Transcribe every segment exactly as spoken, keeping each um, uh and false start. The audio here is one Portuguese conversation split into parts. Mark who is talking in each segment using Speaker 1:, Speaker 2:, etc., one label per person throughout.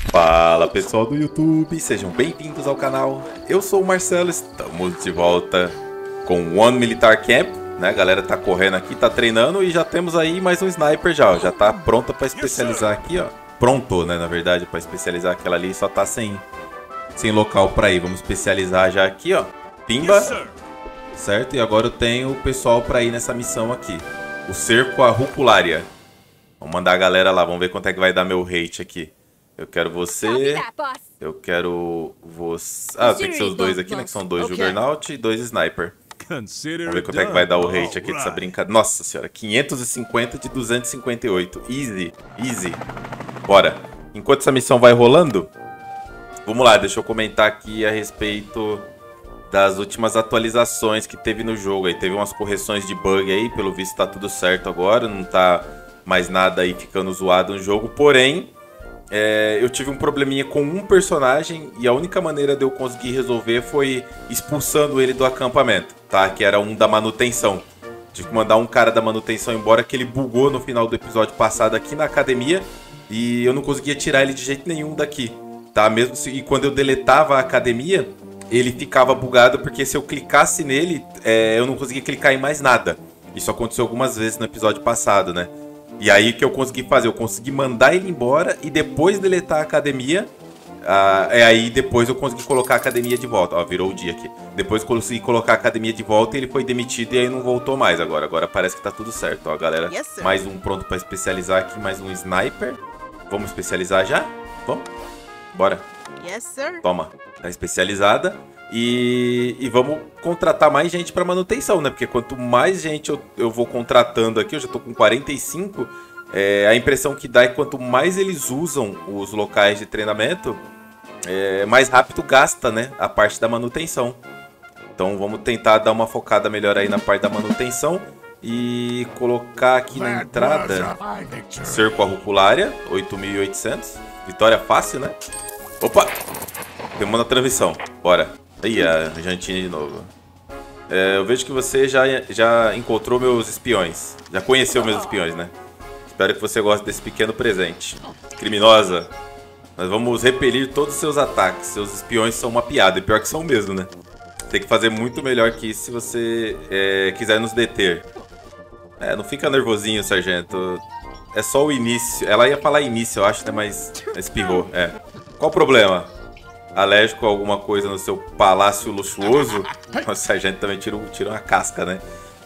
Speaker 1: Fala pessoal do YouTube, sejam bem-vindos ao canal. Eu sou o Marcelo, estamos de volta com o One Militar Camp, né? A galera tá correndo aqui, tá treinando e já temos aí mais um sniper já, ó. Já tá pronta para especializar aqui, ó. Pronto, né, na verdade, para especializar aquela ali, só tá sem, sem local para ir. Vamos especializar já aqui, ó. Pimba, certo? E agora eu tenho o pessoal para ir nessa missão aqui. O cerco à Rupulária. Vamos mandar a galera lá, vamos ver quanto é que vai dar meu rate aqui. Eu quero você, eu quero você... Ah, tem que ser os dois aqui, né? Que são dois Juggernaut e dois Sniper. Vamos ver quanto é que vai dar o rate aqui dessa brincadeira. Nossa senhora, quinhentos e cinquenta de duzentos e cinquenta e oito. Easy, easy. Bora. Enquanto essa missão vai rolando, vamos lá, deixa eu comentar aqui a respeito das últimas atualizações que teve no jogo. Aí teve umas correções de bug aí, pelo visto tá tudo certo agora, não tá mais nada aí ficando zoado no jogo, porém... É, eu tive um probleminha com um personagem e a única maneira de eu conseguir resolver foi expulsando ele do acampamento, tá? Que era um da manutenção. Tive que mandar um cara da manutenção embora, que ele bugou no final do episódio passado aqui na academia e eu não conseguia tirar ele de jeito nenhum daqui, tá? Mesmo se, e quando eu deletava a academia, ele ficava bugado porque se eu clicasse nele, é, eu não conseguia clicar em mais nada. Isso aconteceu algumas vezes no episódio passado, né? E aí que eu consegui fazer, eu consegui mandar ele embora e depois deletar a academia, uh, é aí depois eu consegui colocar a academia de volta. Ó, virou o dia aqui. Depois consegui colocar a academia de volta e ele foi demitido e aí não voltou mais agora. Agora parece que tá tudo certo, ó, galera. Yes, mais um pronto pra especializar aqui, mais um sniper. Vamos especializar já? Vamos? Bora.
Speaker 2: Yes, sir.
Speaker 1: Toma, tá especializada. E, e vamos contratar mais gente para manutenção, né? Porque quanto mais gente eu, eu vou contratando aqui, eu já tô com quarenta e cinco, é, a impressão que dá é que quanto mais eles usam os locais de treinamento, é, mais rápido gasta, né? A parte da manutenção. Então vamos tentar dar uma focada melhor aí na parte da manutenção e colocar aqui na entrada cerco à Rupulária, oito mil e oitocentos. Vitória fácil, né? Opa! Temos uma transmissão, bora. Aí, a Jantine de novo. É, eu vejo que você já, já encontrou meus espiões. Já conheceu meus espiões, né? Espero que você goste desse pequeno presente. Criminosa, nós vamos repelir todos os seus ataques. Seus espiões são uma piada. E pior que são mesmo, né? Tem que fazer muito melhor que isso se você é, quiser nos deter. É, não fica nervosinho, sargento. É só o início. Ela ia falar início, eu acho, né? Mas espirrou. É. Qual o problema? Alérgico a alguma coisa no seu palácio luxuoso? O sargento também tira, tira uma casca, né?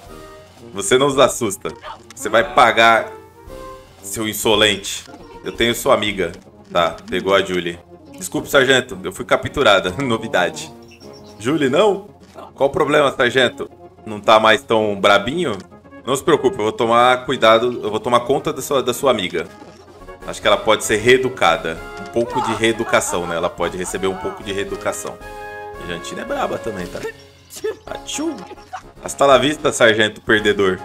Speaker 1: Você não nos assusta. Você vai pagar, seu insolente. Eu tenho sua amiga. Tá, pegou a Julie. Desculpe, sargento, eu fui capturada. Novidade. Julie, não? Qual o problema, sargento? Não tá mais tão brabinho? Não se preocupe, eu vou tomar cuidado. Eu vou tomar conta da sua, da sua amiga. Acho que ela pode ser reeducada. Um pouco de reeducação, né? Ela pode receber um pouco de reeducação. A Jantine é braba também, tá? Achou! Hasta la vista, sargento perdedor.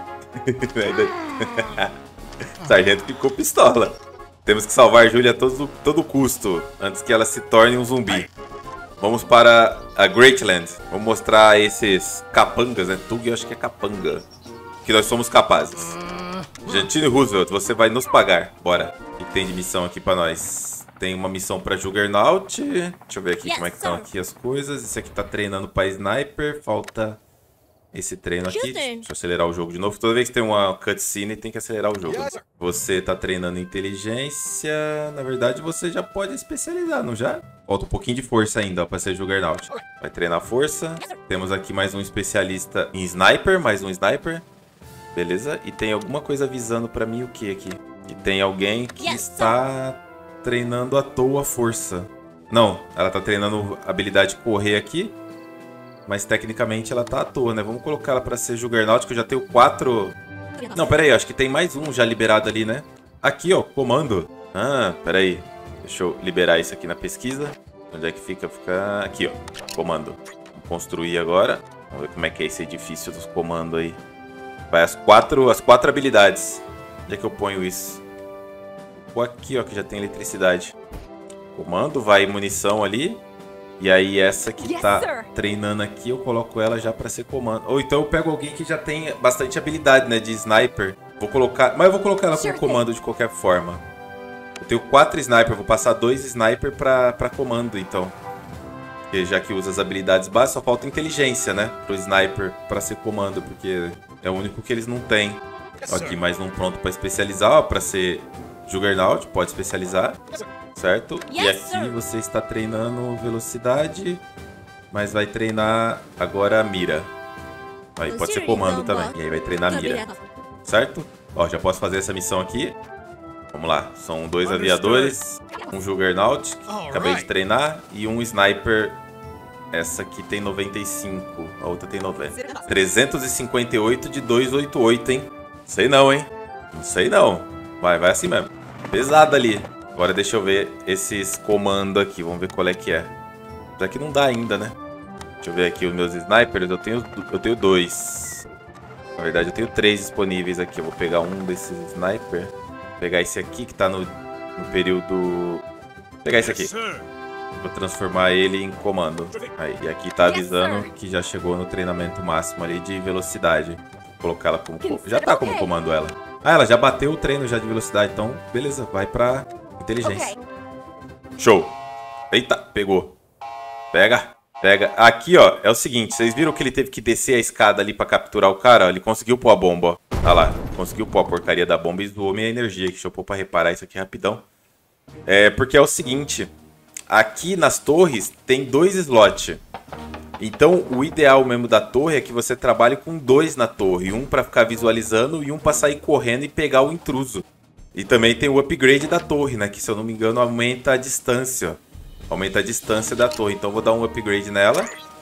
Speaker 1: Sargento ficou pistola. Temos que salvar Julia a todo, todo custo, antes que ela se torne um zumbi. Vamos para a Greatland. Vamos mostrar a esses capangas, né? Tug, eu acho que é capanga. Que nós somos capazes. Jantine Roosevelt, você vai nos pagar. Bora. O que tem de missão aqui pra nós? Tem uma missão pra Juggernaut. Deixa eu ver aqui como é que estão aqui as coisas. Esse aqui tá treinando pra Sniper. Falta esse treino aqui. Deixa eu acelerar o jogo de novo. Toda vez que tem uma cutscene, tem que acelerar o jogo. Você tá treinando inteligência. Na verdade, você já pode especializar, não já? Falta um pouquinho de força ainda, ó, pra ser Juggernaut. Vai treinar força. Temos aqui mais um especialista em Sniper. Mais um Sniper. Beleza? E tem alguma coisa avisando pra mim o que aqui? E tem alguém que está treinando à toa força. Não, ela tá treinando a habilidade de correr aqui. Mas tecnicamente ela tá à toa, né? Vamos colocar ela pra ser Juggernaut, que eu já tenho quatro... Não, pera aí, acho que tem mais um já liberado ali, né? Aqui, ó, comando. Ah, pera aí. Deixa eu liberar isso aqui na pesquisa. Onde é que fica? Fica aqui, ó. Comando. Vamos construir agora. Vamos ver como é que é esse edifício dos comandos aí. Vai as quatro, as quatro habilidades. Onde é que eu ponho isso? Vou aqui, ó, que já tem eletricidade. Comando, vai munição ali. E aí essa que yes, tá sir. treinando aqui, eu coloco ela já pra ser comando. Ou então eu pego alguém que já tem bastante habilidade, né, de sniper. Vou colocar... Mas eu vou colocar ela como comando de qualquer forma. Eu tenho quatro sniper, vou passar dois sniper pra, pra comando, então. Porque já que usa as habilidades básicas, só falta inteligência, né? Pro sniper pra ser comando, porque é o único que eles não têm. Ó, aqui mais um pronto pra especializar, ó, pra ser Juggernaut, pode especializar, certo? E aqui você está treinando velocidade, mas vai treinar agora a mira. Aí pode ser comando também, e aí vai treinar a mira, certo? Ó, já posso fazer essa missão aqui. Vamos lá, são dois aviadores, um Juggernaut, que acabei de treinar, e um Sniper. Essa aqui tem noventa e cinco, a outra tem noventa. trezentos e cinquenta e oito de duzentos e oitenta e oito, hein? Sei não, hein? Não sei não. Vai, vai assim mesmo. Pesado ali. Agora deixa eu ver esses comandos aqui, vamos ver qual é que é. Já que não dá ainda, né? Deixa eu ver aqui os meus Snipers, eu tenho, eu tenho dois. Na verdade eu tenho três disponíveis aqui, eu vou pegar um desses Sniper. Pegar esse aqui que tá no, no período... Vou pegar esse aqui. Vou transformar ele em comando. Aí, e aqui tá avisando que já chegou no treinamento máximo ali de velocidade. Vou colocar ela como... Já tá como comando ela. Ah, ela já bateu o treino já de velocidade. Então, beleza, vai pra inteligência. Show. Eita, pegou. Pega, pega. Aqui, ó, é o seguinte. Vocês viram que ele teve que descer a escada ali pra capturar o cara? Ó, ele conseguiu pôr a bomba, ó. Olha lá, conseguiu pôr a porcaria da bomba e zoou minha energia. Deixa eu pôr pra reparar isso aqui rapidão. É, porque é o seguinte. Aqui nas torres tem dois slots. Então o ideal mesmo da torre é que você trabalhe com dois na torre. Um pra ficar visualizando e um pra sair correndo e pegar o intruso. E também tem o upgrade da torre, né? Que se eu não me engano aumenta a distância. Aumenta a distância da torre. Então vou dar um upgrade nela.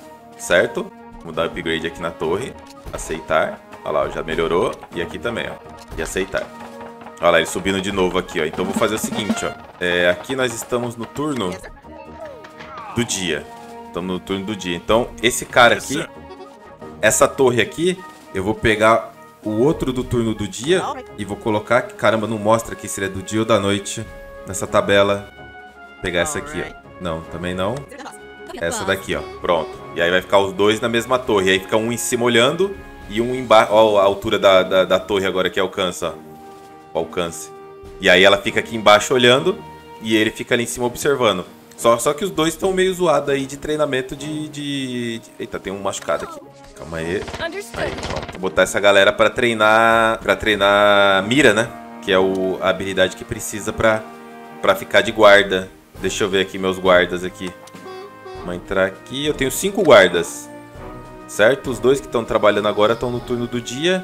Speaker 1: Certo? Vou dar um upgrade aqui na torre. Aceitar. Olha lá, já melhorou. E aqui também, ó. E aceitar. Olha lá, ele subindo de novo aqui, ó. Então eu vou fazer o seguinte, ó. É, aqui nós estamos no turno do dia. Estamos no turno do dia. Então, esse cara aqui, essa torre aqui, eu vou pegar o outro do turno do dia e vou colocar, que caramba, não mostra aqui se ele é do dia ou da noite, nessa tabela. Vou pegar essa aqui, ó. Não, também não. Essa daqui, ó. Pronto. E aí vai ficar os dois na mesma torre. E aí fica um em cima olhando e um embaixo. Ó a altura da, da, da torre agora que alcança, ó. O alcance. E aí ela fica aqui embaixo olhando e ele fica ali em cima observando. Só, só que os dois estão meio zoados aí de treinamento de, de, de... Eita, tem um machucado aqui. Calma aí. Aí, pronto. Vou botar essa galera pra treinar... Pra treinar mira, né? Que é o, a habilidade que precisa pra, pra ficar de guarda. Deixa eu ver aqui meus guardas aqui. Vamos entrar aqui. Eu tenho cinco guardas. Certo? Os dois que estão trabalhando agora estão no turno do dia.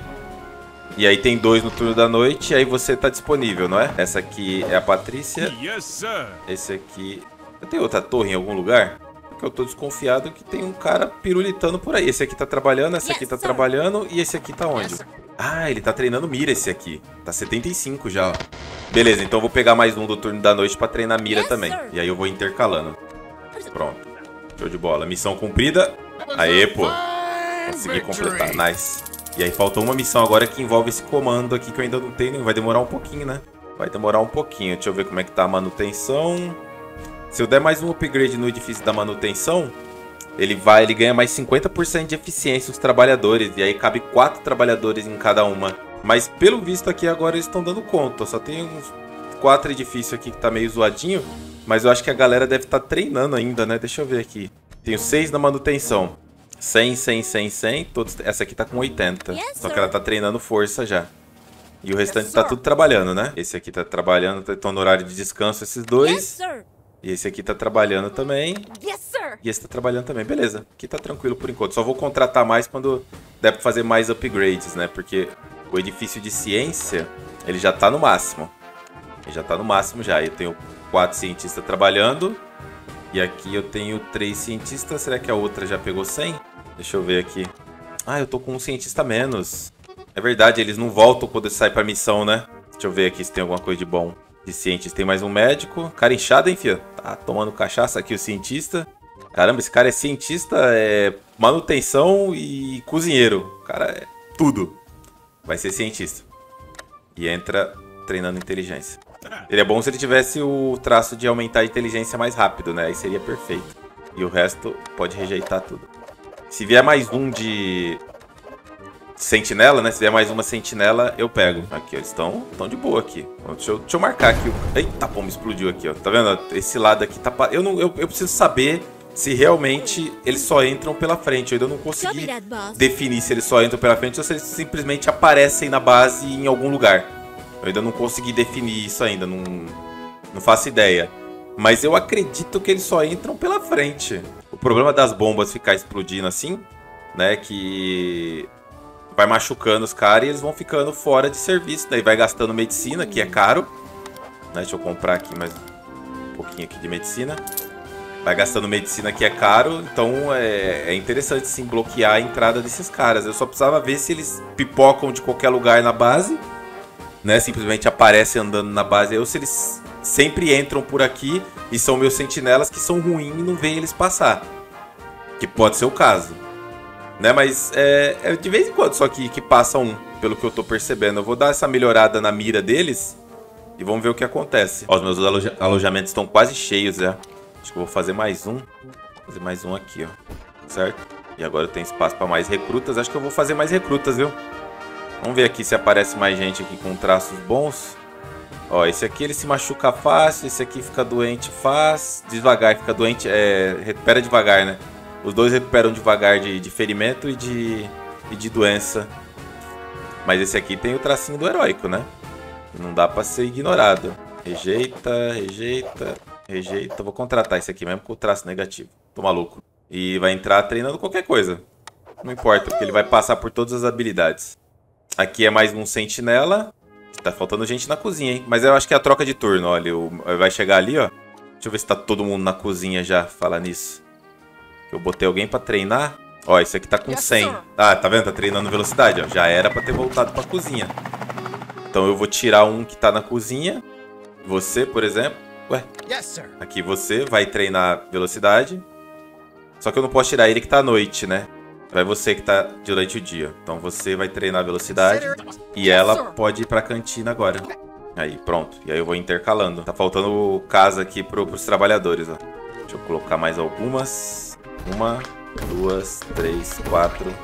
Speaker 1: E aí tem dois no turno da noite. E aí você tá disponível, não é? Essa aqui é a Patrícia. Esse aqui... Eu tenho outra torre em algum lugar? Porque eu tô desconfiado que tem um cara pirulitando por aí. Esse aqui tá trabalhando, essa aqui tá trabalhando. E esse aqui tá onde? Ah, ele tá treinando mira esse aqui. Tá setenta e cinco já, ó. Beleza, então eu vou pegar mais um do turno da noite pra treinar mira também. E aí eu vou intercalando. Pronto. Show de bola. Missão cumprida. Aê, pô. Consegui completar. Nice. E aí faltou uma missão agora que envolve esse comando aqui que eu ainda não tenho. Vai demorar um pouquinho, né? Vai demorar um pouquinho. Deixa eu ver como é que tá a manutenção. Se eu der mais um upgrade no edifício da manutenção, ele vai, ele ganha mais cinquenta por cento de eficiência os trabalhadores. E aí cabe quatro trabalhadores em cada uma. Mas pelo visto aqui agora eles estão dando conta. Só tem uns quatro edifícios aqui que tá meio zoadinho. Mas eu acho que a galera deve estar tá treinando ainda, né? Deixa eu ver aqui. Tenho seis na manutenção. cem, cem, cem, cem. Todos... Essa aqui tá com oitenta. Só que ela tá treinando força já. E o restante tá tudo trabalhando, né? Esse aqui tá trabalhando, estão no horário de descanso esses dois. E esse aqui tá trabalhando também. E esse tá trabalhando também. Beleza. Aqui tá tranquilo por enquanto. Só vou contratar mais quando der pra fazer mais upgrades, né? Porque o edifício de ciência, ele já tá no máximo. Ele já tá no máximo já. Eu tenho quatro cientistas trabalhando. E aqui eu tenho três cientistas. Será que a outra já pegou cem? Deixa eu ver aqui. Ah, eu tô com um cientista a menos. É verdade, eles não voltam quando sai pra missão, né? Deixa eu ver aqui se tem alguma coisa de bom. De cientista, tem mais um médico. Cara inchado, hein, filho? Tá tomando cachaça aqui o cientista. Caramba, esse cara é cientista, é manutenção e cozinheiro. O cara é tudo. Vai ser cientista. E entra treinando inteligência. Seria bom se ele tivesse o traço de aumentar a inteligência mais rápido, né? Aí seria perfeito. E o resto pode rejeitar tudo. Se vier mais um de sentinela, né? Se vier mais uma sentinela, eu pego. Aqui, eles estão tão de boa aqui. Deixa eu, deixa eu marcar aqui. Eita, pomba, explodiu aqui, ó. Tá vendo? Esse lado aqui tá... Eu, não, eu, eu preciso saber se realmente eles só entram pela frente. Eu ainda não consegui definir se eles só entram pela frente ou se eles simplesmente aparecem na base em algum lugar. Eu ainda não consegui definir isso ainda. Não, não faço ideia. Mas eu acredito que eles só entram pela frente. O problema das bombas ficar explodindo assim, né? Que... vai machucando os caras e eles vão ficando fora de serviço. Daí vai gastando medicina, que é caro. Né? Deixa eu comprar aqui mais um pouquinho aqui de medicina. Vai gastando medicina, que é caro. Então é, é interessante sim bloquear a entrada desses caras. Eu só precisava ver se eles pipocam de qualquer lugar na base. Né? Simplesmente aparecem andando na base. Ou se eles sempre entram por aqui e são meus sentinelas que são ruins e não veem eles passar. Que pode ser o caso. Né, mas é, é de vez em quando só que, que passa um, pelo que eu tô percebendo. Eu vou dar essa melhorada na mira deles e vamos ver o que acontece. Ó, os meus aloja alojamentos estão quase cheios, é. Acho que eu vou fazer mais um. Vou fazer mais um aqui, ó. Certo? E agora eu tenho espaço para mais recrutas. Acho que eu vou fazer mais recrutas, viu? Vamos ver aqui se aparece mais gente aqui com traços bons. Ó, esse aqui ele se machuca fácil. Esse aqui fica doente fácil. Devagar, fica doente. É, recupera devagar, né? Os dois recuperam devagar de, de ferimento e de, e de doença. Mas esse aqui tem o tracinho do heróico, né? Não dá pra ser ignorado. Rejeita, rejeita, rejeita. Vou contratar esse aqui mesmo com o traço negativo. Tô maluco. E vai entrar treinando qualquer coisa. Não importa, porque ele vai passar por todas as habilidades. Aqui é mais um sentinela. Tá faltando gente na cozinha, hein? Mas eu acho que é a troca de turno, olha. Vai chegar ali, ó. Deixa eu ver se tá todo mundo na cozinha já. Falar nisso. Eu botei alguém pra treinar. Ó, esse aqui tá com cem. Ah, tá vendo? Tá treinando velocidade, ó. Já era pra ter voltado pra cozinha. Então eu vou tirar um que tá na cozinha. Você, por exemplo. Ué. Aqui você vai treinar velocidade. Só que eu não posso tirar ele que tá à noite, né? Vai você que tá durante o dia. Então você vai treinar velocidade. E ela pode ir pra cantina agora. Aí, pronto. E aí eu vou intercalando. Tá faltando casa aqui pro, pros trabalhadores, ó. Deixa eu colocar mais algumas. Uma, duas, três, quatro,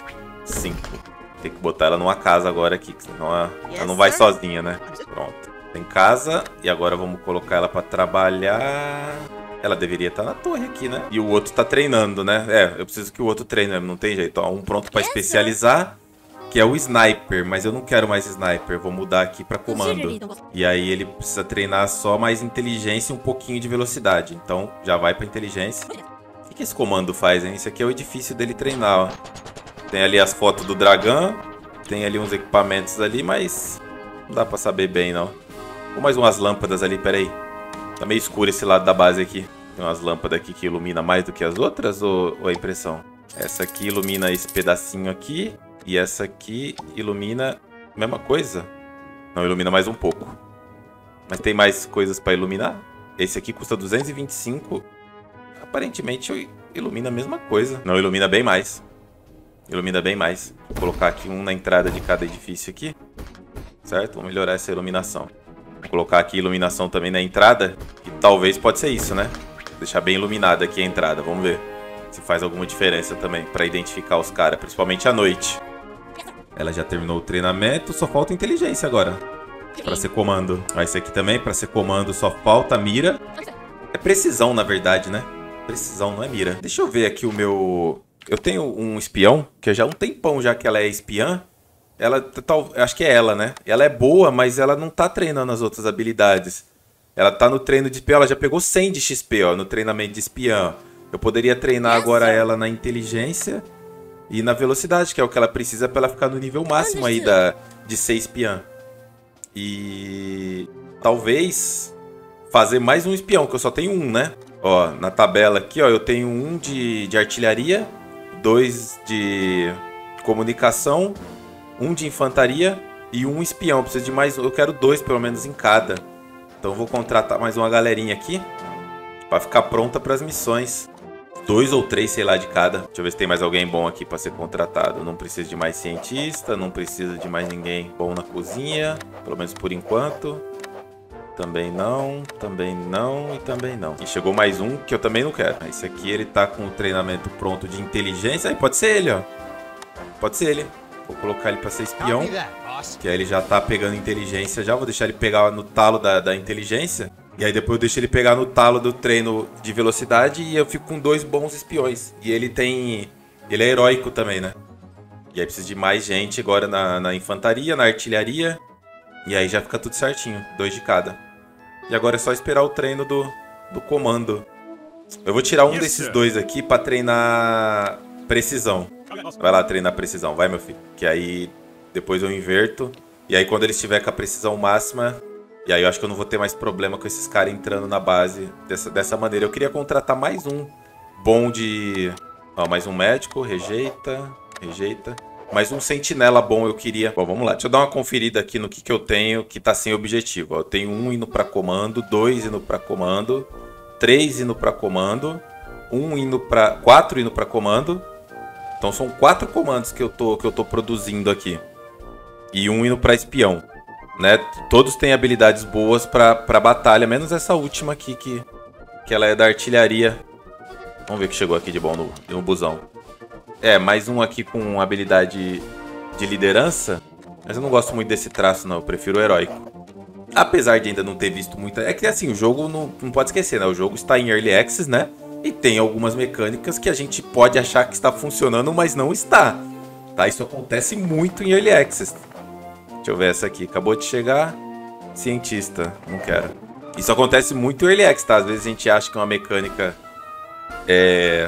Speaker 1: cinco. Tem que botar ela numa casa agora aqui, senão ela, ela não vai sozinha, né? Pronto. Tem casa e agora vamos colocar ela pra trabalhar. Ela deveria estar na torre aqui, né? E o outro tá treinando, né? É, eu preciso que o outro treine, não tem jeito. Ó, um pronto pra especializar, que é o sniper. Mas eu não quero mais sniper, vou mudar aqui pra comando. E aí ele precisa treinar só mais inteligência e um pouquinho de velocidade. Então já vai pra inteligência. O que esse comando faz, hein? Esse aqui é o edifício dele treinar, ó. Tem ali as fotos do dragão. Tem ali uns equipamentos ali, mas não dá pra saber bem, não. Ou mais umas lâmpadas ali, peraí. Tá meio escuro esse lado da base aqui. Tem umas lâmpadas aqui que ilumina mais do que as outras, ou, ou é impressão? Essa aqui ilumina esse pedacinho aqui. E essa aqui ilumina a mesma coisa? Não, ilumina mais um pouco. Mas tem mais coisas pra iluminar? Esse aqui custa duzentos e vinte e cinco. Aparentemente ilumina a mesma coisa. Não, ilumina bem mais. Ilumina bem mais. Vou colocar aqui um na entrada de cada edifício aqui. Certo? Vou melhorar essa iluminação. Vou colocar aqui iluminação também na entrada. Que talvez pode ser isso, né? Deixar bem iluminada aqui a entrada. Vamos ver se faz alguma diferença também para identificar os caras, principalmente à noite. Ela já terminou o treinamento. Só falta inteligência agora. Para ser comando. Ah, esse aqui também, para ser comando, só falta mira. É precisão, na verdade, né? Precisão, não é mira. Deixa eu ver aqui o meu... Eu tenho um espião, que já há um tempão já que ela é espiã. Ela, tal, acho que é ela, né? Ela é boa, mas ela não tá treinando as outras habilidades. Ela tá no treino de espião, ela já pegou cem de X P, ó, no treinamento de espiã. Eu poderia treinar agora ela na inteligência e na velocidade, que é o que ela precisa pra ela ficar no nível máximo aí da, de ser espiã. E... talvez fazer mais um espião, que eu só tenho um, né? Ó, na tabela aqui, ó, eu tenho um de, de artilharia, dois de comunicação, um de infantaria e um espião. Eu preciso de mais, eu quero dois pelo menos em cada. Então eu vou contratar mais uma galerinha aqui para ficar pronta para as missões. Dois ou três, sei lá, de cada. Deixa eu ver se tem mais alguém bom aqui para ser contratado. Não preciso de mais cientista, não preciso de mais ninguém bom na cozinha, pelo menos por enquanto. Também não, também não e também não. E chegou mais um que eu também não quero. Esse aqui ele tá com o treinamento pronto de inteligência. Aí pode ser ele, ó. Pode ser ele. Vou colocar ele pra ser espião, que aí ele já tá pegando inteligência já. Vou deixar ele pegar no talo da, da inteligência. E aí depois eu deixo ele pegar no talo do treino de velocidade e eu fico com dois bons espiões. E ele tem... ele é heróico também, né? E aí precisa de mais gente agora na, na infantaria, na artilharia. E aí já fica tudo certinho, dois de cada. E agora é só esperar o treino do, do comando. Eu vou tirar um desses dois aqui pra treinar precisão. Vai lá treinar precisão, vai meu filho. Que aí depois eu inverto. E aí quando ele estiver com a precisão máxima... E aí eu acho que eu não vou ter mais problema com esses caras entrando na base dessa, dessa maneira. Eu queria contratar mais um bom de... Ó, mais um médico, rejeita, rejeita. Mais um sentinela bom eu queria. Bom, vamos lá, deixa eu dar uma conferida aqui no que, que eu tenho que tá sem objetivo. Ó, eu tenho um indo pra comando, dois indo pra comando, três indo pra comando, um indo pra... quatro indo pra comando. Então são quatro comandos que eu tô, que eu tô produzindo aqui. E um indo pra espião. Né? Todos têm habilidades boas pra, pra batalha, menos essa última aqui, que, que ela é da artilharia. Vamos ver o que chegou aqui de bom no, no busão. É, mais um aqui com habilidade de liderança. Mas eu não gosto muito desse traço, não. Eu prefiro o heróico. Apesar de ainda não ter visto muita... É que assim, o jogo não, não pode esquecer, né? O jogo está em Early Access, né? E tem algumas mecânicas que a gente pode achar que está funcionando, mas não está. Tá? Isso acontece muito em Early Access. Deixa eu ver essa aqui. Acabou de chegar. Cientista. Não quero. Isso acontece muito em Early Access, tá? Às vezes a gente acha que uma mecânica é...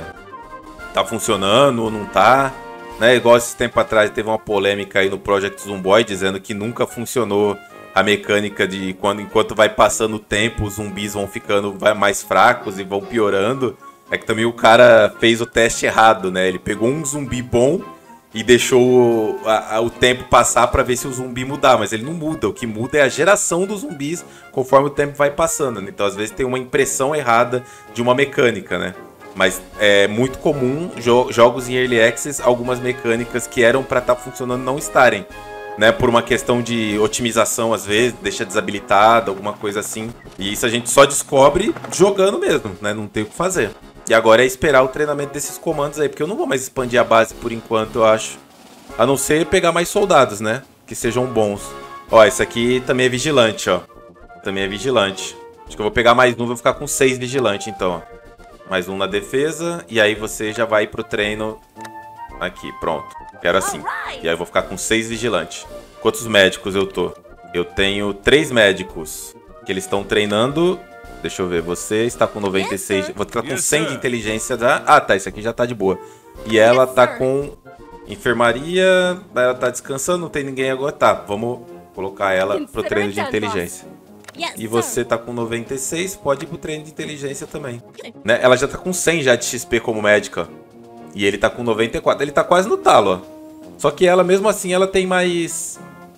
Speaker 1: tá funcionando ou não tá. Né? Igual esse tempo atrás teve uma polêmica aí no Project Zomboid dizendo que nunca funcionou a mecânica de quando enquanto vai passando o tempo os zumbis vão ficando vai mais fracos e vão piorando. É que também o cara fez o teste errado, né? Ele pegou um zumbi bom e deixou o, a, a, o tempo passar pra ver se o zumbi mudar, mas ele não muda. O que muda é a geração dos zumbis conforme o tempo vai passando, né? Então às vezes tem uma impressão errada de uma mecânica, né? Mas é muito comum jo jogos em Early Access, algumas mecânicas que eram pra estar funcionando não estarem. Né, por uma questão de otimização, às vezes, deixa desabilitado, alguma coisa assim. E isso a gente só descobre jogando mesmo, né? Não tem o que fazer. E agora é esperar o treinamento desses comandos aí, porque eu não vou mais expandir a base por enquanto, eu acho. A não ser pegar mais soldados, né? Que sejam bons. Ó, esse aqui também é vigilante, ó. Também é vigilante. Acho que eu vou pegar mais um, vou ficar com seis vigilantes, então, ó. Mais um na defesa, e aí você já vai pro treino aqui, pronto. Quero assim. E aí eu vou ficar com seis vigilantes. Quantos médicos eu tô? Eu tenho três médicos que eles estão treinando. Deixa eu ver. Você está com noventa e seis. Vou ficar com cem de inteligência já. Ah, tá. Isso aqui já tá de boa. E ela tá com enfermaria. Ela tá descansando. Não tem ninguém agora. Tá. Vamos colocar ela pro treino de inteligência. E você tá com noventa e seis. Pode ir pro treino de inteligência também. Né? Ela já tá com cem já de X P como médica. E ele tá com noventa e quatro. Ele tá quase no talo, ó. Só que ela, mesmo assim, ela tem mais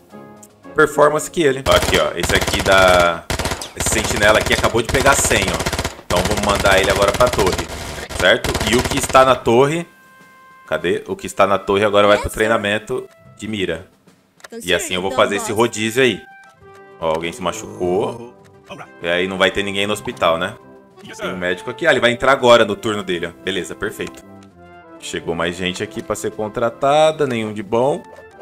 Speaker 1: performance que ele. Aqui, ó. Esse aqui da... Esse sentinela aqui acabou de pegar cem, ó. Então vamos mandar ele agora pra torre. Certo? E o que está na torre... Cadê? O que está na torre agora vai pro treinamento de mira. E assim eu vou fazer esse rodízio aí. Ó, alguém se machucou. E aí não vai ter ninguém no hospital, né? Tem um médico aqui. Ah, ele vai entrar agora no turno dele, ó. Beleza, perfeito. Chegou mais gente aqui pra ser contratada, nenhum de bom.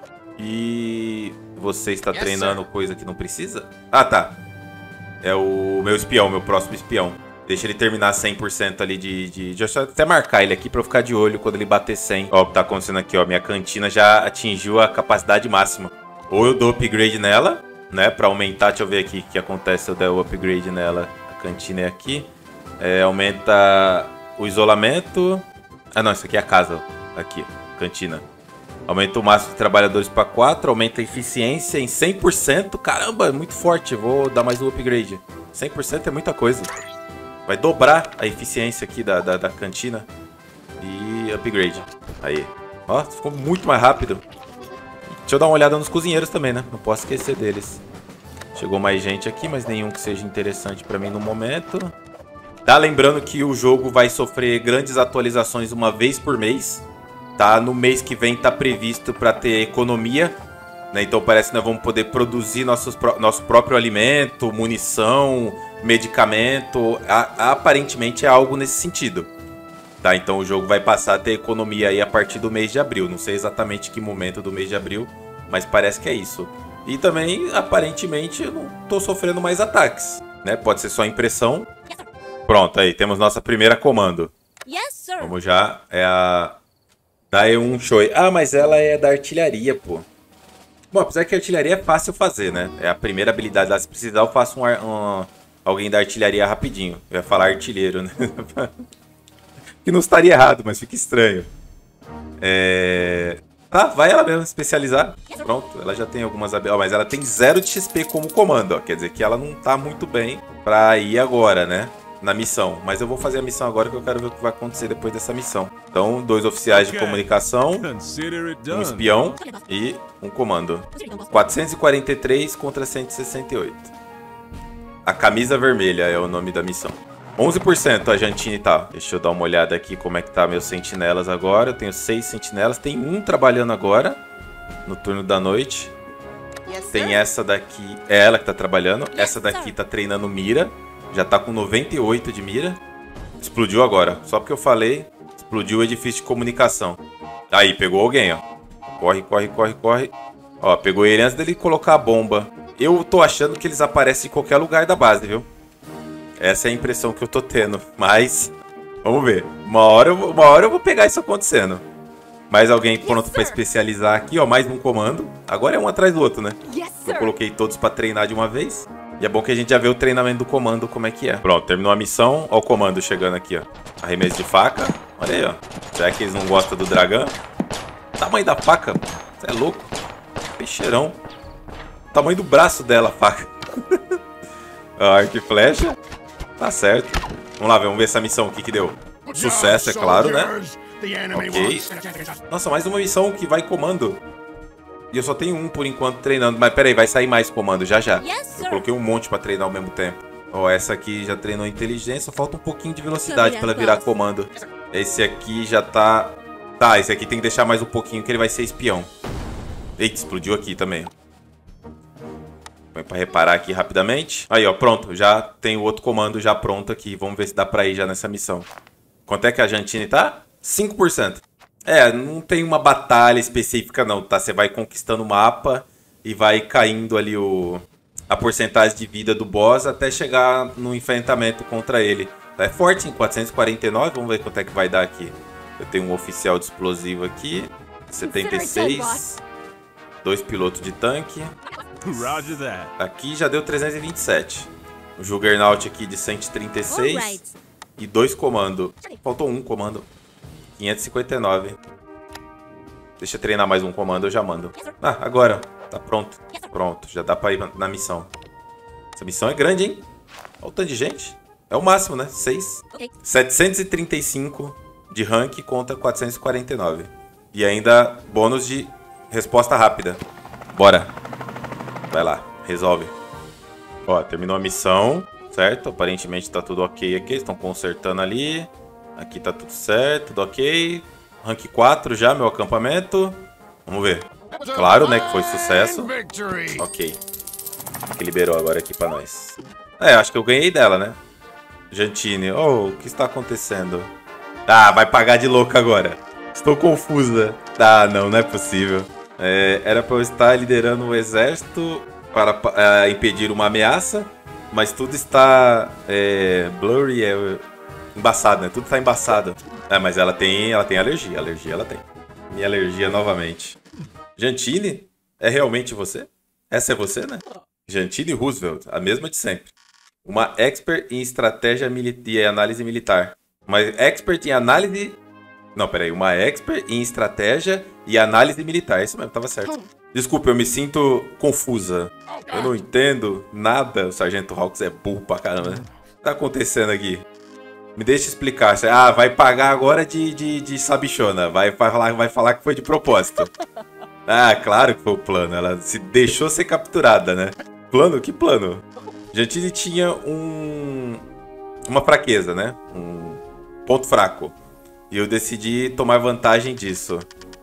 Speaker 1: E você está yes, treinando sir. Coisa que não precisa? Ah, tá. É o meu espião, meu próximo espião. Deixa ele terminar cem por cento ali de, de... Deixa eu até marcar ele aqui pra eu ficar de olho quando ele bater cem. Ó, o que tá acontecendo aqui, ó. Minha cantina já atingiu a capacidade máxima. Ou eu dou upgrade nela, né? Pra aumentar, deixa eu ver aqui o que acontece se eu der o upgrade nela. A cantina é aqui. É, aumenta o isolamento... Ah, não, isso aqui é a casa. Aqui, cantina. Aumenta o máximo de trabalhadores para quatro. Aumenta a eficiência em cem por cento. Caramba, é muito forte. Vou dar mais um upgrade. cem por cento é muita coisa. Vai dobrar a eficiência aqui da, da, da cantina. E upgrade. Aí. Ó, ficou muito mais rápido. Deixa eu dar uma olhada nos cozinheiros também, né? Não posso esquecer deles. Chegou mais gente aqui, mas nenhum que seja interessante para mim no momento. Tá, lembrando que o jogo vai sofrer grandes atualizações uma vez por mês. Tá, no mês que vem tá previsto para ter economia, né? Então parece que nós vamos poder produzir nossos, nosso próprio alimento, munição, medicamento. A, aparentemente é algo nesse sentido. Tá, então o jogo vai passar a ter economia aí a partir do mês de abril. Não sei exatamente que momento do mês de abril, mas parece que é isso. E também, aparentemente, eu não tô sofrendo mais ataques, né? Pode ser só impressão. Pronto, aí, temos nossa primeira comando. Vamos já, é a Dae um Choi. Ah, mas ela é da artilharia, pô. Bom, apesar que a artilharia é fácil fazer, né? É a primeira habilidade lá. Se precisar, eu faço um, um, alguém da artilharia rapidinho. Eu ia falar artilheiro, né? Que não estaria errado, mas fica estranho. É... Tá, vai ela mesmo especializar. Pronto, ela já tem algumas habilidades. Mas ela tem zero de X P como comando, ó. Quer dizer que ela não tá muito bem pra ir agora, né? Na missão. Mas eu vou fazer a missão agora que eu quero ver o que vai acontecer depois dessa missão. Então, dois oficiais de comunicação, um espião e um comando. quatrocentos e quarenta e três contra cento e sessenta e oito. A camisa vermelha é o nome da missão. onze por cento a Jantine tá. Deixa eu dar uma olhada aqui como é que tá meus sentinelas agora. Eu tenho seis sentinelas. Tem um trabalhando agora, no turno da noite. Tem essa daqui, é ela que tá trabalhando. Essa daqui tá treinando mira. Já tá com noventa e oito de mira. Explodiu agora. Só porque eu falei, explodiu o edifício de comunicação. Aí, pegou alguém, ó. Corre, corre, corre, corre. Ó, pegou ele antes dele colocar a bomba. Eu tô achando que eles aparecem em qualquer lugar da base, viu? Essa é a impressão que eu tô tendo. Mas, vamos ver. Uma hora eu, uma hora eu vou pegar isso acontecendo. Mais alguém pronto pra especializar aqui, ó. Mais um comando. Agora é um atrás do outro, né? Eu coloquei todos pra treinar de uma vez. E é bom que a gente já vê o treinamento do comando, como é que é. Pronto, terminou a missão. Ó o comando chegando aqui, ó. Arremesso de faca. Olha aí, ó. Será que eles não gostam do dragão? Tamanho da faca. Você é louco. Peixeirão. Tamanho do braço dela, a faca. Arco e flecha. Tá certo. Vamos lá, vamos ver essa missão, o que que deu. Sucesso, é claro, né? Ok. Nossa, mais uma missão que vai comando. E eu só tenho um por enquanto treinando. Mas peraí, vai sair mais comando já já. Eu coloquei um monte pra treinar ao mesmo tempo. Ó, essa aqui já treinou inteligência. Só falta um pouquinho de velocidade pra ela virar comando. Esse aqui já tá... Tá, esse aqui tem que deixar mais um pouquinho que ele vai ser espião. Eita, explodiu aqui também. Põe pra reparar aqui rapidamente. Aí, ó, pronto. Já tem o outro comando já pronto aqui. Vamos ver se dá pra ir já nessa missão. Quanto é que a Jantine tá? cinco por cento. É, não tem uma batalha específica não, tá? Você vai conquistando o mapa e vai caindo ali o, a porcentagem de vida do boss até chegar no enfrentamento contra ele. É forte em quatrocentos e quarenta e nove, vamos ver quanto é que vai dar aqui. Eu tenho um oficial de explosivo aqui, setenta e seis, dois pilotos de tanque. Aqui já deu trezentos e vinte e sete. O Juggernaut aqui de cento e trinta e seis e dois comandos. Faltou um comando. quinhentos e cinquenta e nove. Deixa eu treinar mais um comando, eu já mando. Ah, agora. Tá pronto. Pronto, já dá pra ir na missão. Essa missão é grande, hein? Olha o tanto de gente. É o máximo, né? seis. setecentos e trinta e cinco de rank contra quatrocentos e quarenta e nove. E ainda bônus de resposta rápida. Bora. Vai lá, resolve. Ó, terminou a missão, certo? Aparentemente tá tudo ok aqui. Estão consertando ali. Aqui tá tudo certo, tudo ok. Rank quatro já, meu acampamento. Vamos ver. Claro, né, que foi sucesso. Ok. Que liberou agora aqui pra nós. É, acho que eu ganhei dela, né? Jantine. Oh, o que está acontecendo? Ah, vai pagar de louco agora. Estou confusa. Ah, não, não é possível. É, era pra eu estar liderando o exército para é, impedir uma ameaça. Mas tudo está é, blurry, é... embaçado, né? Tudo tá embaçado. É, mas ela tem, ela tem alergia. Alergia ela tem. Minha alergia novamente. Jantine? É realmente você? Essa é você, né? Jantine Roosevelt, a mesma de sempre. Uma expert em estratégia e análise militar. Uma expert em análise... Não, peraí. Uma expert em estratégia e análise militar. Isso mesmo, tava certo. Desculpa, eu me sinto confusa. Eu não entendo nada. O Sargento Hawks é burro pra caramba, né? O que tá acontecendo aqui? Me deixa explicar. Ah, vai pagar agora de, de, de sabichona. Vai falar, vai falar que foi de propósito. Ah, claro que foi o plano. Ela se deixou ser capturada, né? Plano? Que plano? Jantine tinha um... uma fraqueza, né? Um ponto fraco. E eu decidi tomar vantagem disso.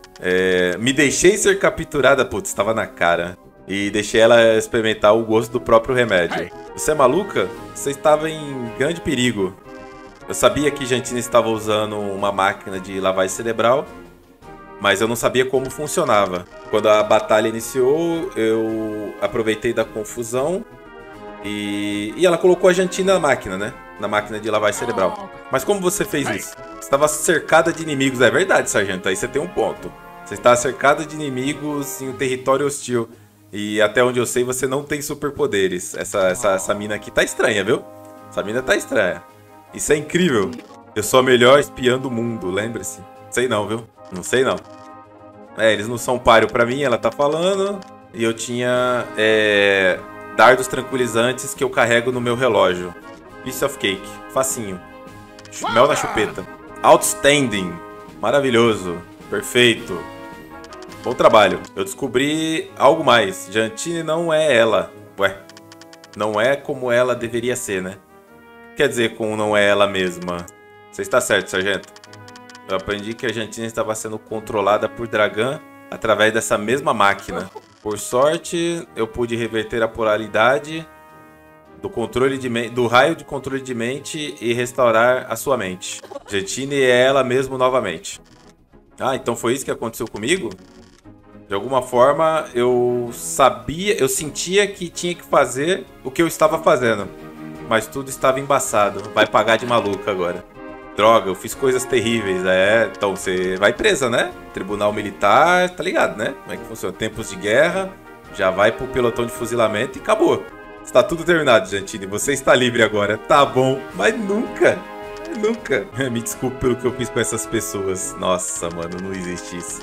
Speaker 1: É... Me deixei ser capturada. Putz, estava na cara. E deixei ela experimentar o gosto do próprio remédio. Você é maluca? Você estava em grande perigo. Eu sabia que Jantine estava usando uma máquina de lavagem cerebral, mas eu não sabia como funcionava. Quando a batalha iniciou, eu aproveitei da confusão e, e ela colocou a Jantine na máquina, né? Na máquina de lavagem cerebral. Mas como você fez isso? Você estava cercada de inimigos. É verdade, sargento. Aí você tem um ponto. Você está cercada de inimigos em um território hostil. E até onde eu sei, você não tem superpoderes. Essa, essa, essa mina aqui tá estranha, viu? Essa mina tá estranha. Isso é incrível. Eu sou a melhor espiã do mundo, lembre-se. Sei não, viu? Não sei não. É, eles não são páreo pra mim, ela tá falando. E eu tinha é, dardos tranquilizantes que eu carrego no meu relógio. Piece of cake. Facinho. Mel na chupeta. Outstanding. Maravilhoso. Perfeito. Bom trabalho. Eu descobri algo mais. Jantine não é ela. Ué. Não é como ela deveria ser, né? Quer dizer, como não é ela mesma. Você está certo, sargento. Eu aprendi que a Jantine estava sendo controlada por Dragan através dessa mesma máquina. Por sorte, eu pude reverter a polaridade do, controle de do raio de controle de mente e restaurar a sua mente. Jantine é ela mesmo novamente. Ah, então foi isso que aconteceu comigo? De alguma forma, eu sabia, eu sentia que tinha que fazer o que eu estava fazendo. Mas tudo estava embaçado. Vai pagar de maluco agora. Droga, eu fiz coisas terríveis. É, então você vai presa, né? Tribunal militar, tá ligado, né? Como é que funciona? Tempos de guerra, já vai pro pelotão de fuzilamento e acabou. Está tudo terminado, Jantine. Você está livre agora. Tá bom, mas nunca, nunca. Me desculpe pelo que eu fiz com essas pessoas. Nossa, mano, não existe isso.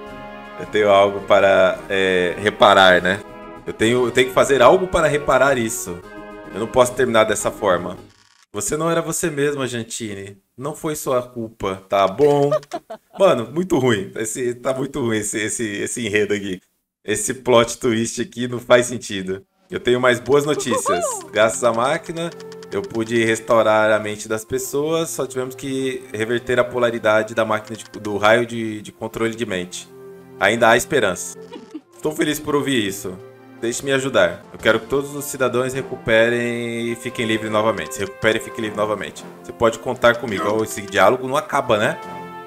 Speaker 1: Eu tenho algo para é, reparar, né? Eu tenho, eu tenho que fazer algo para reparar isso. Eu não posso terminar dessa forma. Você não era você mesma, Jantine. Não foi sua culpa, tá bom? Mano, muito ruim. Esse, tá muito ruim esse, esse, esse enredo aqui. Esse plot twist aqui não faz sentido. Eu tenho mais boas notícias. Graças à máquina, eu pude restaurar a mente das pessoas. Só tivemos que reverter a polaridade da máquina de, do raio de, de controle de mente. Ainda há esperança. Estou feliz por ouvir isso. Deixe-me ajudar. Eu quero que todos os cidadãos recuperem e fiquem livres novamente. Se recuperem e fiquem livres novamente. Você pode contar comigo. Oh, esse diálogo não acaba, né?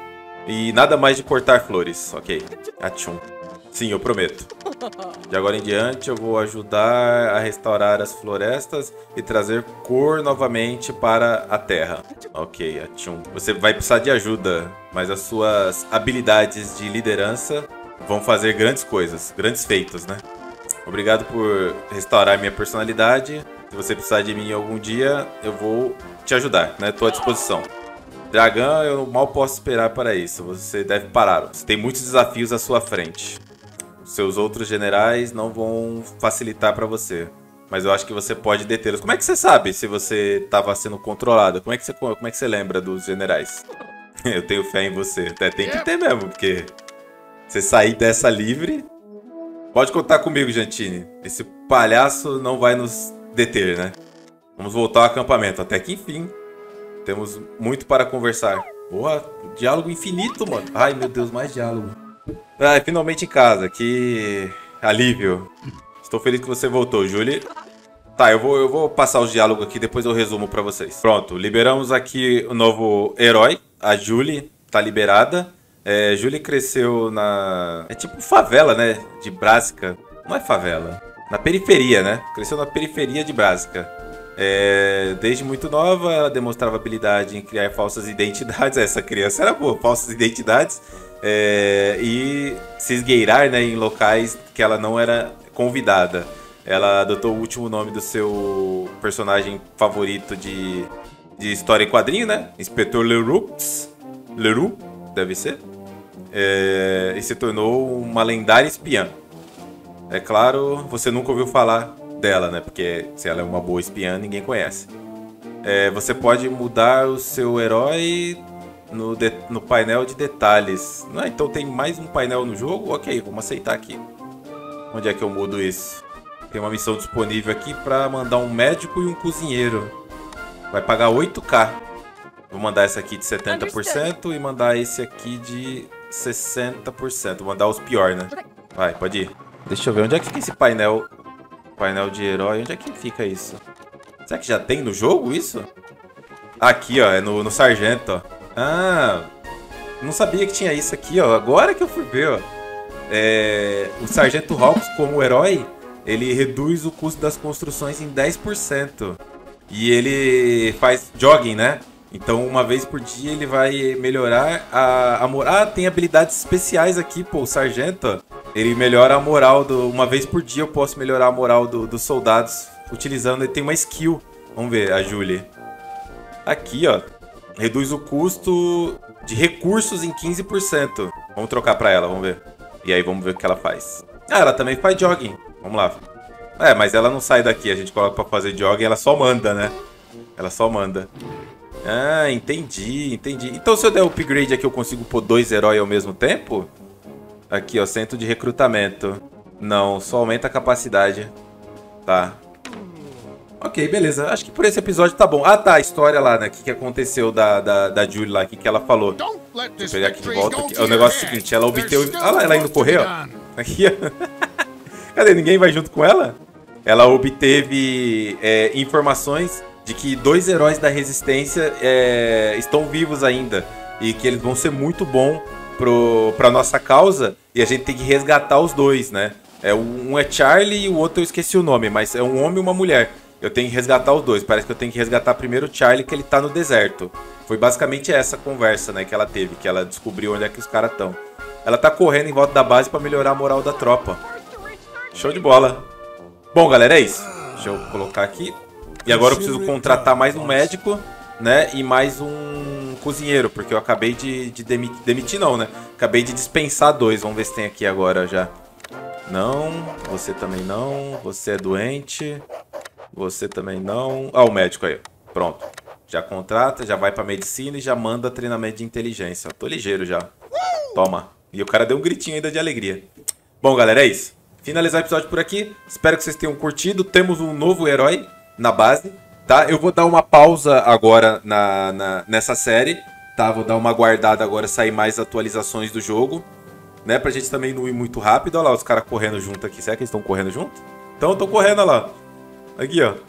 Speaker 1: E nada mais de cortar flores. Ok. Atchum. Sim, eu prometo. De agora em diante, eu vou ajudar a restaurar as florestas e trazer cor novamente para a terra. Ok, Atchum. Você vai precisar de ajuda, mas as suas habilidades de liderança vão fazer grandes coisas, grandes feitos, né? Obrigado por restaurar minha personalidade. Se você precisar de mim algum dia, eu vou te ajudar, né? Estou à disposição. Dragan, eu mal posso esperar para isso. Você deve parar. Você tem muitos desafios à sua frente. Seus outros generais não vão facilitar para você. Mas eu acho que você pode detê-los. Como é que você sabe se você estava sendo controlado? Como é que você, como é que você lembra dos generais? Eu tenho fé em você. Até tem que ter mesmo, porque você sair dessa livre... Pode contar comigo, Jantine. Esse palhaço não vai nos deter, né? Vamos voltar ao acampamento. Até que enfim. Temos muito para conversar. Boa, diálogo infinito, mano. Ai, meu Deus, mais diálogo. Ah, finalmente em casa. Que alívio. Estou feliz que você voltou, Julie. Tá, eu vou, eu vou passar os diálogos aqui, depois eu resumo pra vocês. Pronto, liberamos aqui o novo herói. A Julie tá liberada. É, Julie cresceu na... É tipo favela, né? De Brásica. Não é favela. Na periferia, né? Cresceu na periferia de Brásica. É, desde muito nova, ela demonstrava habilidade em criar falsas identidades. Essa criança era boa, falsas identidades. É, e se esgueirar, né, em locais que ela não era convidada. Ela adotou o último nome do seu personagem favorito de, de história em quadrinho, né? Inspetor Leroux. Leroux, deve ser. É, e se tornou uma lendária espiã. É claro, você nunca ouviu falar dela, né? Porque se ela é uma boa espiã, ninguém conhece. É, você pode mudar o seu herói no, de, no painel de detalhes. Ah, então tem mais um painel no jogo? Ok, vamos aceitar aqui. Onde é que eu mudo isso? Tem uma missão disponível aqui para mandar um médico e um cozinheiro. Vai pagar oito K. Vou mandar essa aqui de setenta por cento e mandar esse aqui de sessenta por cento. Vou mandar os piores, né? Vai, pode ir. Deixa eu ver, onde é que fica esse painel? Painel de herói, onde é que fica isso? Será que já tem no jogo isso? Aqui, ó, é no, no sargento, ó. Ah, não sabia que tinha isso aqui, ó. Agora que eu fui ver, ó. É, o Sargento Hawks, como herói, ele reduz o custo das construções em dez por cento. E ele faz jogging, né? Então, uma vez por dia, ele vai melhorar a, a moral. Ah, tem habilidades especiais aqui, pô. O Sargento, ó, ele melhora a moral do... Uma vez por dia eu posso melhorar a moral do, dos soldados utilizando... Ele tem uma skill. Vamos ver, a Julie. Aqui, ó. Reduz o custo de recursos em quinze por cento. Vamos trocar pra ela, vamos ver. E aí vamos ver o que ela faz. Ah, ela também faz jogging. Vamos lá. É, mas ela não sai daqui. A gente coloca pra fazer jogging, ela só manda, né? Ela só manda. Ah, entendi, entendi. Então se eu der o upgrade aqui, eu consigo pôr dois heróis ao mesmo tempo? Aqui, ó, centro de recrutamento. Não, só aumenta a capacidade. Tá. Ok, beleza. Acho que por esse episódio tá bom. Ah, tá, a história lá, né? O que, que aconteceu da, da, da Julie lá, o que, que ela falou. Deixa eu pegar aqui de volta. Aqui. O negócio é o seguinte, ela obteve... Ah lá, ela indo correr, ó. Aqui, ó. Cadê? Ninguém vai junto com ela? Ela obteve é, informações de que dois heróis da Resistência é, estão vivos ainda. E que eles vão ser muito bons pro, pra nossa causa. E a gente tem que resgatar os dois, né? É, um é Charlie e o outro eu esqueci o nome, mas é um homem e uma mulher. Eu tenho que resgatar os dois. Parece que eu tenho que resgatar primeiro o Charlie, que ele tá no deserto. Foi basicamente essa conversa, né, que ela teve, que ela descobriu onde é que os caras estão. Ela tá correndo em volta da base pra melhorar a moral da tropa. Show de bola. Bom, galera, é isso. Deixa eu colocar aqui. E agora eu preciso contratar mais um médico, né, e mais um cozinheiro, porque eu acabei de, de demitir, demitir não, né? Acabei de dispensar dois. Vamos ver se tem aqui agora já. Não, você também não. Você é doente. Você também não. Ah, o médico aí. Pronto. Já contrata, já vai pra medicina e já manda treinamento de inteligência. Tô ligeiro já. Toma. E o cara deu um gritinho ainda de alegria. Bom, galera, é isso. Finalizar o episódio por aqui. Espero que vocês tenham curtido. Temos um novo herói na base, tá? Eu vou dar uma pausa agora na, na, nessa série, tá? Vou dar uma guardada agora, sair mais atualizações do jogo, né? Pra gente também não ir muito rápido. Olha lá os caras correndo junto aqui. Será que eles estão correndo junto? Então, eu tô correndo, olha lá. Aqui, ó.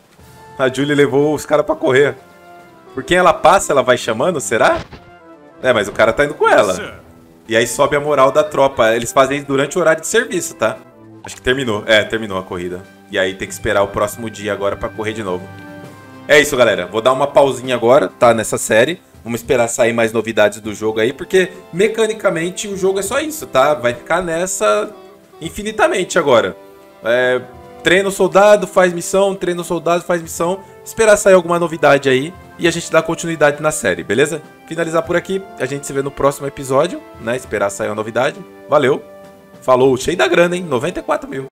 Speaker 1: A Julie levou os caras pra correr. Por quem ela passa, ela vai chamando, será? É, mas o cara tá indo com ela. E aí sobe a moral da tropa. Eles fazem isso durante o horário de serviço, tá? Acho que terminou. É, terminou a corrida. E aí tem que esperar o próximo dia agora pra correr de novo. É isso, galera. Vou dar uma pausinha agora, tá? Nessa série. Vamos esperar sair mais novidades do jogo aí, porque mecanicamente o jogo é só isso, tá? Vai ficar nessa infinitamente agora. É... Treina o soldado, faz missão, treina o soldado, faz missão. Esperar sair alguma novidade aí e a gente dá continuidade na série, beleza? Finalizar por aqui, a gente se vê no próximo episódio, né? Esperar sair uma novidade. Valeu, falou, cheio da grana, hein? noventa e quatro mil.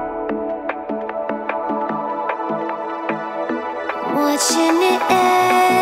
Speaker 2: Watching it end.